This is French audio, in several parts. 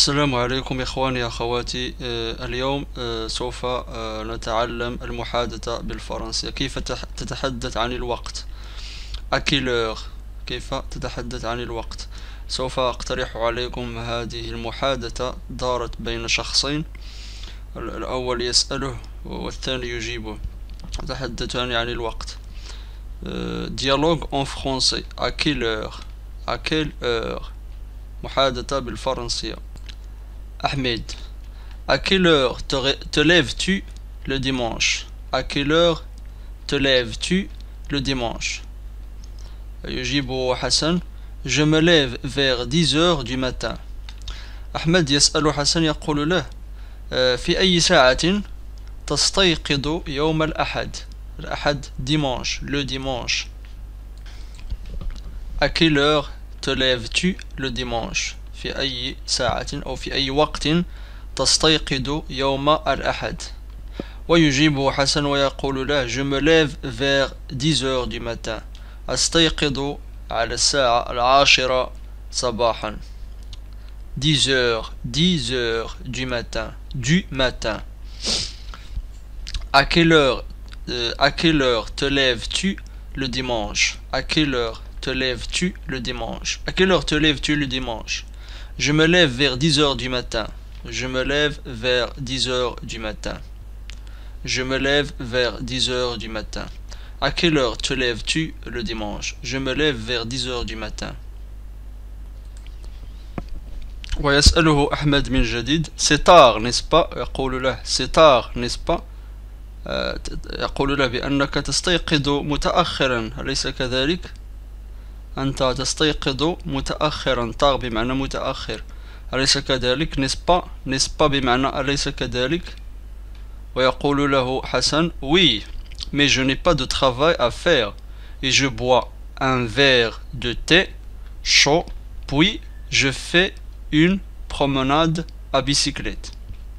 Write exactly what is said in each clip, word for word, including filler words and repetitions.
السلام عليكم إخواني أخواتي. اليوم سوف نتعلم المحادثة بالفرنسية. كيف تتحدث عن الوقت؟ à quelle heure؟ كيف تتحدث عن الوقت؟ سوف أقترح عليكم هذه المحادثة دارت بين شخصين، الأول يسأله والثاني يجيبه، يتحدثان عن الوقت. dialogue en français. à quelle heure؟ à quelle heure؟ محادثة بالفرنسية. Ahmed, à quelle heure te, te lèves-tu le dimanche? À quelle heure te lèves-tu le dimanche? يجيب حسن: je me lève vers dix heures du matin. أحمد يسأل حسن يقول له: في أي ساعة تستيقظ يوم الأحد؟ الأحد dimanche, le dimanche. À quelle heure te lèves-tu le dimanche? في أي ساعة أو في أي وقت تستيقظ يوم الأحد؟ ويجيب حسن ويقول له: je me lève vers dix heures du matin. أستيقظ على الساعة العاشرة صباحا. dix heures, dix heures du matin, du matin. À quelle heure, euh, à quelle heure te lèves-tu le dimanche? À quelle heure te lèves-tu le dimanche? À quelle heure te lèves-tu le dimanche? Je me lève vers dix heures du matin. Je me lève vers dix heures du matin. Je me lève vers dix heures du matin. À quelle heure te lèves-tu le dimanche? Je me lève vers dix heures du matin. ويسأله أحمد من جديد: c'est tard, n'est-ce pas؟ يقول له: c'est tard, n'est-ce pas؟ يقول له بأنك تستيقظ متأخرا، أليس كذلك؟ أنت تستيقظ متأخرا. tard بمعنى متأخر، أليس كذلك؟ n'est-ce pas؟ n'est-ce pas بمعنى أليس كذلك؟ ويقول له حسن: oui, mais je n'ai pas de travail à faire et je bois un verre de thé chaud, puis je fais une promenade à bicyclette.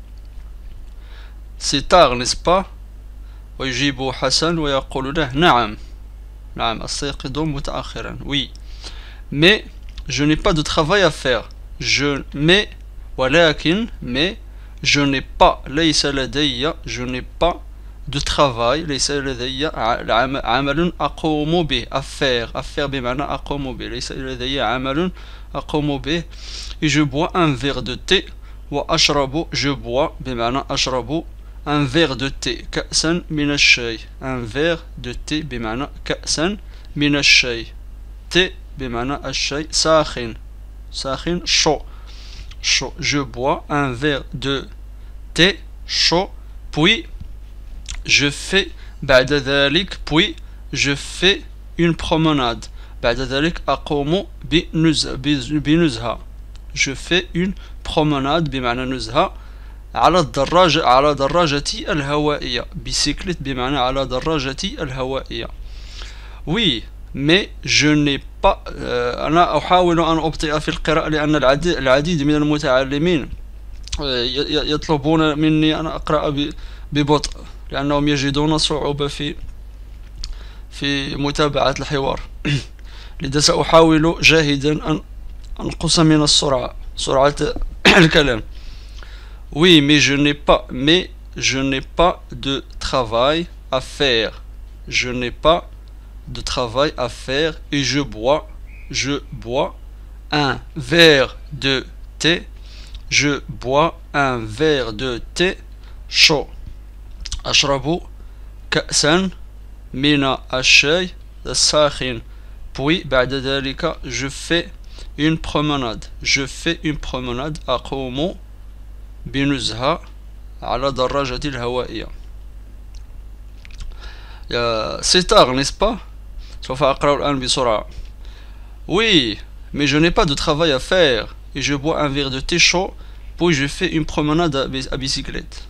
c'est tard, n'est-ce pas؟ ويجيب حسن ويقول له: نعم نعم أستيقظ متأخرا. oui, mais je n'ai pas de travail à faire. je mais ولكن mais je n'ai pas ليس لدي je n'ai pas de travail ليس لدي عمل أقوم به. à faire à faire بمعنى أقوم به، ليس لدي عمل أقوم به. et je bois un verre de thé وأشرب je bois بمعنى أشرب un verre de thé كأسا من الشاي. un verre de thé بمعنى كأسا من الشاي. thé بمعنى الشاي ساخن ساخن chaud chaud. je bois un verre de thé chaud, puis je fais بعد ذلك puis je fais une promenade. بعد ذلك أقوم بنزهة بنزهة. je fais une promenade بمعنى نزهة على الدراجة على دراجتي الهوائية. bicyclette بمعنى على دراجتي الهوائية. oui, mais je n'ai pas أنا أحاول أن أبطئ في القراءة لأن العديد العديد من المتعلمين يطلبون مني أن أقرأ ببطء لأنهم يجدون صعوبة في في متابعة الحوار. لذا سأحاول جاهدا أن أنقص من السرعة سرعة الكلام. oui, mais je n'ai pas mais je n'ai pas de travail à faire. je n'ai pas de travail à faire et je bois je bois un verre de thé je bois un verre de thé chaud. أشرب كأسا من الشاي الساخن. puis بعد ذلك je fais une promenade je fais une promenade أقوم بنزهة على دراجتي الهوائية. c'est tard, n'est-ce pas؟ سوف أقرأ الآن بسرعة. oui, mais je n'ai pas de travail à faire et je bois un verre de thé chaud, puis je fais une promenade à bicyclette.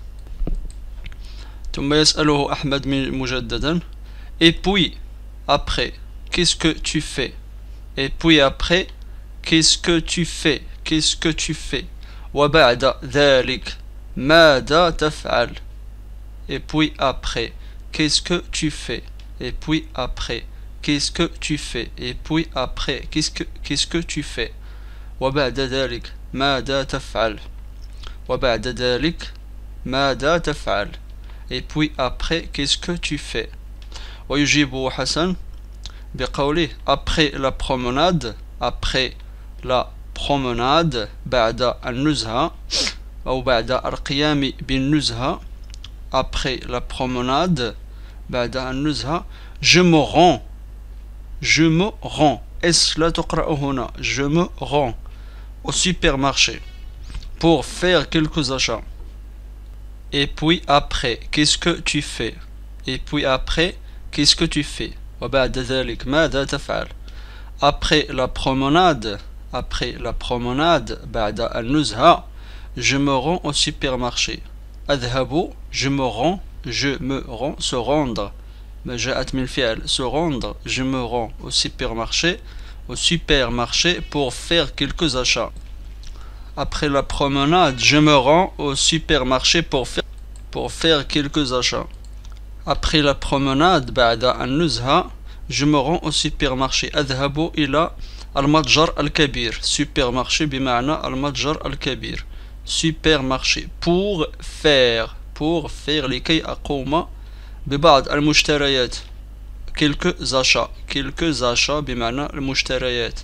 ثم يسأله أحمد مجددا: et puis après qu'est-ce que tu fais? et puis après qu'est-ce que tu fais? qu'est-ce que tu fais? وبعد ذلك ماذا تفعل؟ et puis après qu'est-ce que tu fais? et puis après qu'est-ce que tu fais? et puis après qu'est-ce que qu'est-ce que tu fais? وبعد ذلك ماذا تفعل وبعد ذلك ماذا تفعل et puis après qu'est-ce que tu fais ويجيب حسن بقوله après la promenade après la promenade بعد النزهة أو بعد القيام بالنزهة après la promenade بعد النزهة je me rends je me rends est-ce لا تقرأ هنا je me rends au supermarché pour faire quelques achats et puis après qu'est-ce que tu fais et puis après qu'est-ce que tu fais وبعد ذلك ماذا تفعل après la promenade après la promenade بعد النزهة je me rends au supermarché أذهب je me rends je me rends se rendre ما جاءت من فعل se rendre je me rends au supermarché au supermarché pour faire quelques achats après la promenade je me rends au supermarché pour faire pour faire quelques achats après la promenade بعد النزهة je me rends au supermarché أذهب إلى المتجر الكبير supermarché بمعنى المتجر الكبير supermarché pour faire pour faire لكي أقوم ببعض المشتريات quelques achats quelques achats بمعنى المشتريات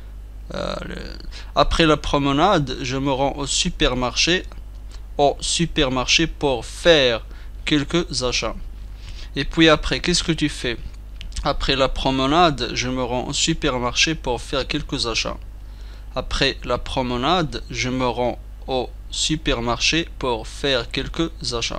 après la promenade je me rends au supermarché au supermarché pour faire quelques achats et puis après qu'est-ce que tu fais après la promenade je me rends au supermarché pour faire quelques achats après la promenade je me rends au supermarché pour faire quelques achats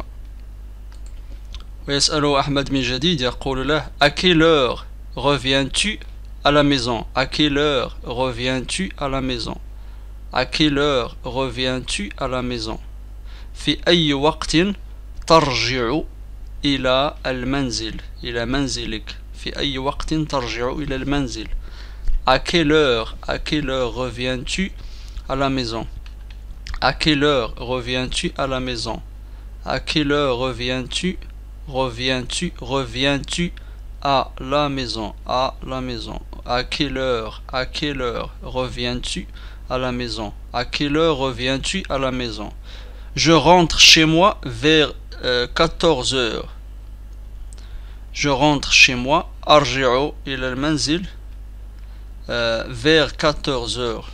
ويسأله أحمد من جديد يقول له à quelle heure reviens-tu à la maison à quelle heure reviens-tu à la maison à quelle heure reviens-tu à la maison في أي وقت ترجع إلى المنزل إلى منزلك في أي وقت ترجع إلى المنزل à quelle heure à quelle heure reviens-tu à la maison à quelle heure reviens-tu à la maison à quelle heure reviens-tu reviens-tu reviens-tu à la maison à la maison à quelle heure à quelle heure reviens-tu à la maison à quelle heure reviens-tu à la maison je rentre chez moi vers euh, quatorze heures je rentre chez moi أرجع إلى المنزل euh, vers quatorze heures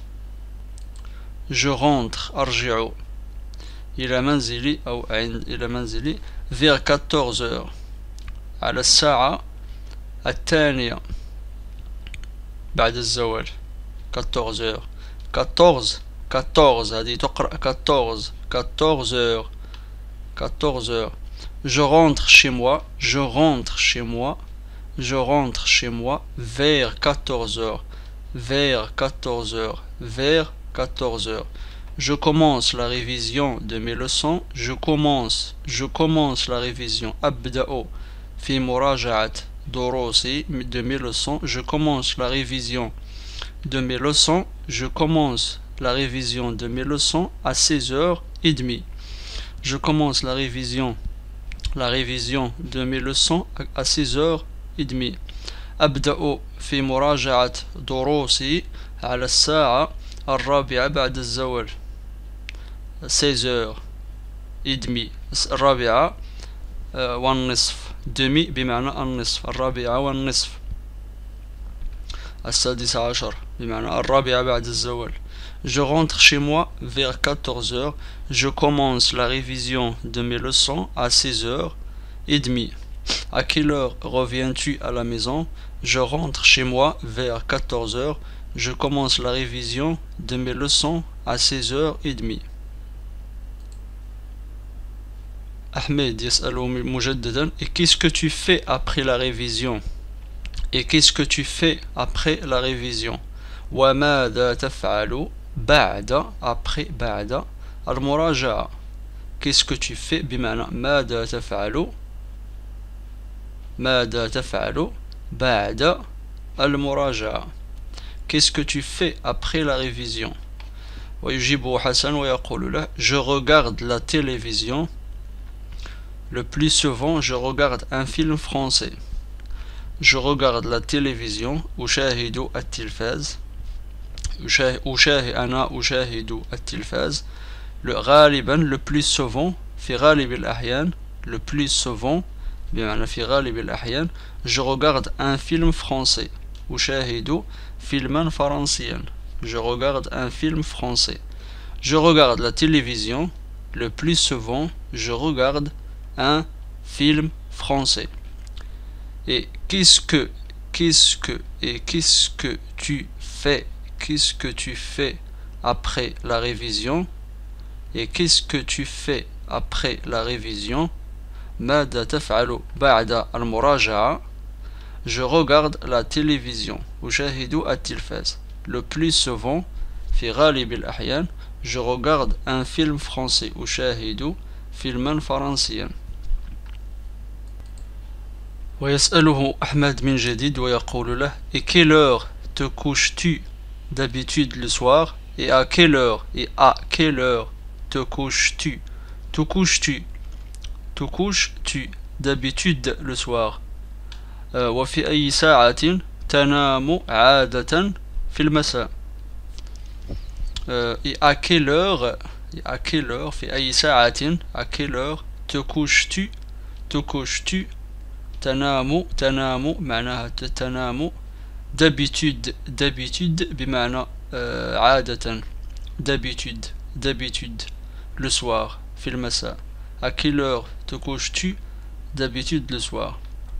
je rentre أرجع إلى منزلي أو إلى منزلي vers quatorze heures على الساعة الثانية بعد الزوال quatorze heures quatorze quatorze هذه تقرأ quatorze quatorze heures quatorze heures je rentre chez moi je rentre chez moi je rentre chez moi vers quatorze heures vers quatorze heures vers quatorze heures je commence la révision de mes leçons je commence je commence la révision أبدأ في مراجعة دروسي de mes leçons je commence la révision de mes leçons je commence la révision de mes leçons à seize heures trente je commence la révision la révision de mes leçons à seize heures trente أبدأ في مراجعة دروسي على الساعة الرابعة بعد الزوال seize heures trente الرابعة والنصف demi بمعنى النصف الرابعة والنصف السادسة عشر بمعنى الرابعة بعد الزوال je rentre chez moi vers quatorze heures je commence la révision de mes leçons à seize heures trente à quelle heure reviens-tu à la maison je rentre chez moi vers quatorze heures je commence la révision de mes leçons à seize heures trente Ahmed يسأله مجددا et qu'est-ce que tu fais après la révision et qu'est-ce que tu fais après la révision وماذا تفعل بعد après بعد المراجعة qu'est-ce que tu fais بمعنى ماذا تفعل ماذا تفعل بعد المراجعة qu'est-ce que tu fais après la révision ويجيب حسن ويقول له je regarde la télévision le plus souvent je regarde un film français je regarde la télévision أشاهد التلفاز أشاهد أنا أشاهد التلفاز. le غالبا le plus souvent في غالب الأحيان le plus souvent بمعنى في غالب الأحيان je regarde un film français. أشاهد فيلما فرنسيا. je regarde un film français. je regarde la télévision. le plus souvent je regarde un film français. Et qu'est-ce que qu'est-ce que et qu'est-ce que tu fais qu'est-ce que tu fais après la révision. Et qu'est-ce que tu fais après la révision. ماذا تفعل بعد المراجعة. je regarde la télévision. أشاهد التلفاز. le plus souvent في غالب الأحيان je regarde un film français. أشاهد فيلما فرنسيا. ويسأله أحمد من جديد ويقول له et quelle heure te couches-tu d'habitude le soir. et à quelle heure et à quelle heure te couches-tu te couches-tu te couches-tu d'habitude le soir. euh, وفي أي ساعة تنام عادة في المساء. euh, et à quelle heure et à quelle heure في أي ساعة à quelle heure te couches-tu te couches-tu تنام تنام معناها تنام d'habitude d'habitude بمعنى euh, عادة d'habitude d'habitude le soir في المساء. à quelle heure te couches-tu d'habitude le soir.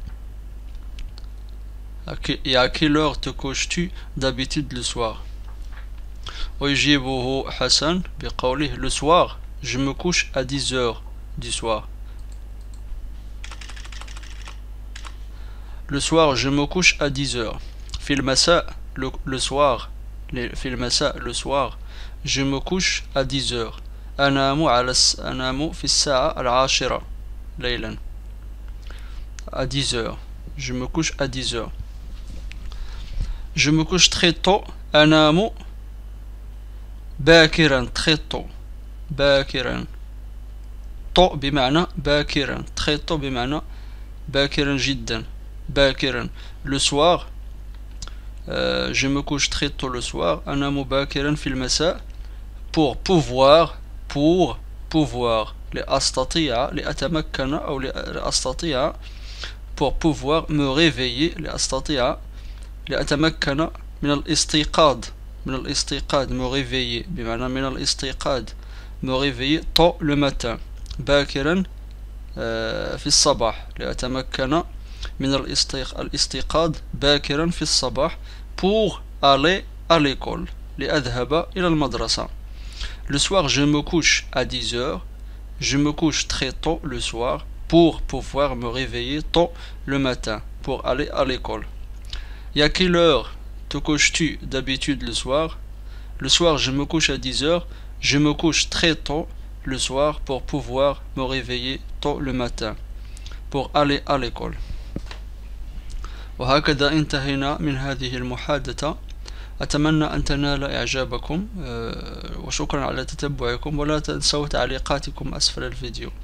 et à quelle heure te couches-tu d'habitude le soir. ويجيبه حسن بقوله le soir je me couche à dix heures du soir. le soir je me couche à dix heures. في المساء le, le soir في المساء le soir je me couche à dix heures. أنام على أنام في الساعة العاشرة ليلا. à dix heures je me couche à dix heures. je me couche très tôt. أنام باكرا très tôt. باكرا tôt بمعنى باكرا très tôt بمعنى باكرا جدا باكرا. le soir euh, je me couche très tôt le soir. أنام باكرا في المساء pour pouvoir pour pouvoir لأستطيع لأتمكن أو لأستطيع pour pouvoir me réveiller لأستطيع لأتمكن من الاستيقاظ من الاستيقاظ me réveiller بمعنى من الاستيقاظ me réveiller tôt le matin. باكرا في الصباح لأتمكن من الاستيقاظ باكرا في الصباح pour aller à l'école لأذهب إلى المدرسة. le soir je me couche à dix heures. je me couche très tôt le soir pour pouvoir me réveiller tôt le matin pour aller à l'école. et à quelle heure te couches-tu d'habitude le soir. le soir je me couche à dix heures. je me couche très tôt le soir pour pouvoir me réveiller tôt le matin pour aller à l'école. وهكذا انتهينا من هذه المحادثة. أتمنى أن تنال إعجابكم وشكرا على تتبعكم ولا تنسوا تعليقاتكم أسفل الفيديو.